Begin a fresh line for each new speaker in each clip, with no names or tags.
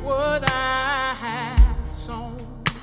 what I have sown.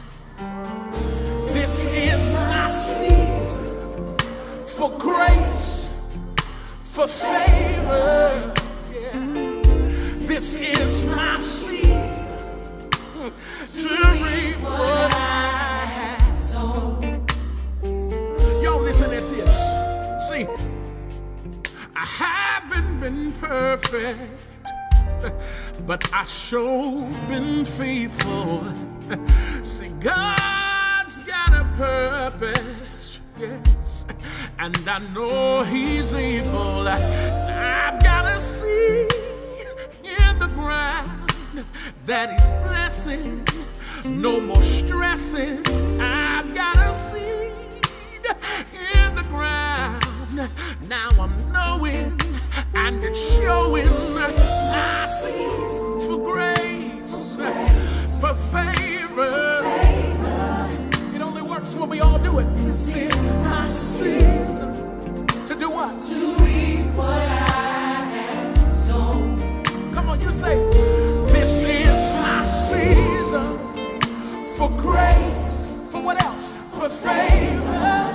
This is my season for grace, for favor. Yeah. This is my season to reap what I have sown. Y'all listen at this. See, I haven't been perfect, but I sure been faithful. See, God's got a purpose, yes, and I know He's able. I've got a seed in the ground that He's blessing. No more stressing. I've got a seed in the ground. Now I'm knowing and it's showing. I see for grace, for favor. It only works when we all do it. This is my season to do what? To reap what I have sown. Come on, you say, this is my season for grace. For what else? For favor.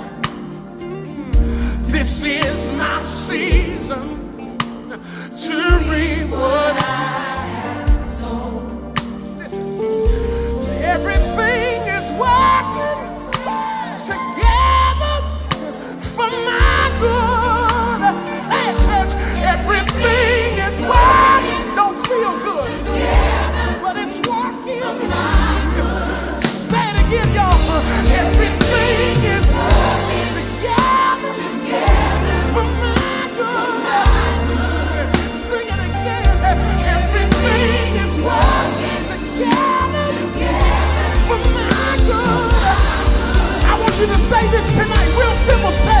This is my season to reap what I have sown. Listen, everything is working together for my good. Say it, church. Everything is working. Don't feel good, but it's working for my good. Say it again, y'all. Everything is working together for my good. Sing it again. Everything is working together for my good. I want you to say this tonight, real simple. Say